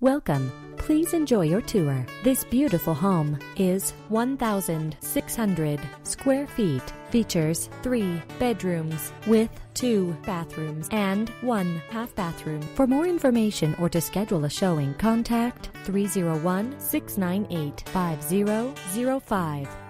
Welcome. Please enjoy your tour. This beautiful home is 1,600 square feet. Features 3 bedrooms with 2 bathrooms and 1 half bathroom. For more information or to schedule a showing, contact 301-698-5005.